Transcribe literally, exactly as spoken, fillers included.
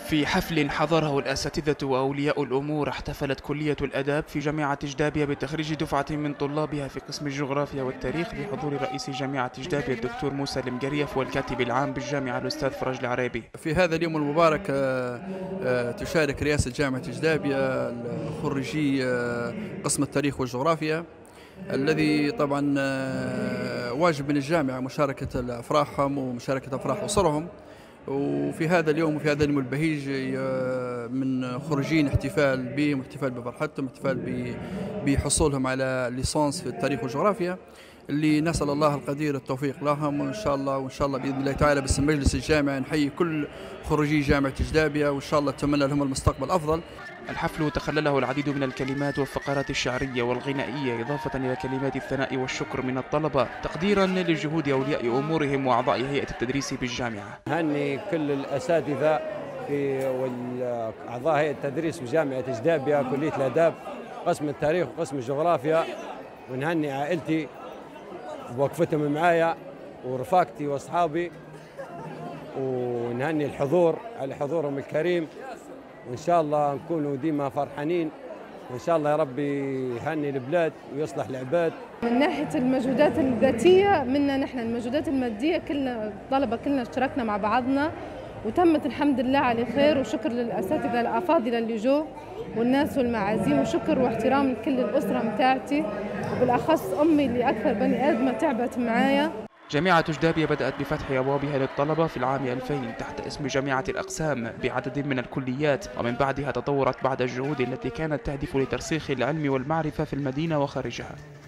في حفل حضره الأساتذة وأولياء الأمور، احتفلت كلية الآداب في جامعة جدابية بتخريج دفعة من طلابها في قسم الجغرافيا والتاريخ بحضور رئيس جامعة جدابية الدكتور موسى المقريف والكاتب العام بالجامعة الأستاذ فرج العريبي. في هذا اليوم المبارك تشارك رئاسة جامعة جدابية خريجي قسم التاريخ والجغرافيا، الذي طبعا واجب من الجامعة مشاركة أفراحهم ومشاركة أفراح أسرهم. وفي هذا اليوم وفي هذا اليوم البهيج من خريجين احتفال بهم، احتفال بفرحتهم، احتفال بحصولهم على ليسانس في التاريخ والجغرافيا، اللي نسأل الله القدير التوفيق لهم، وإن شاء الله وإن شاء الله بإذن الله تعالى باسم مجلس الجامعة نحيي كل خريجي جامعة جدابية، وإن شاء الله نتمنى لهم المستقبل أفضل. الحفل تخلله العديد من الكلمات والفقرات الشعرية والغنائية، إضافة إلى كلمات الثناء والشكر من الطلبة، تقديرا لجهود أولياء أمورهم وأعضاء هيئة التدريس بالجامعة. هني كل الأساتذة في وأعضاء هيئة التدريس بجامعة جدابية كلية الآداب قسم التاريخ وقسم الجغرافيا، ونهني عائلتي بوقفتهم معايا ورفاقتي وأصحابي، ونهني الحضور على حضورهم الكريم، وإن شاء الله نكونوا ديما فرحانين، وإن شاء الله يا ربي يهني البلاد ويصلح العباد. من ناحية المجهودات الذاتية منا نحن، المجهودات المادية كلنا الطلبة كلنا اشتركنا مع بعضنا وتمت الحمد لله على خير، وشكر للأساتذة الأفاضل اللي جو والناس والمعازيم، وشكر واحترام لكل الأسرة متاعتي وبالأخص أمي اللي أكثر بني آدمة تعبت معايا. جامعة جدابية بدأت بفتح أبوابها للطلبة في العام ألفين تحت اسم جامعة الأقسام بعدد من الكليات، ومن بعدها تطورت بعد الجهود التي كانت تهدف لترسيخ العلم والمعرفة في المدينة وخارجها.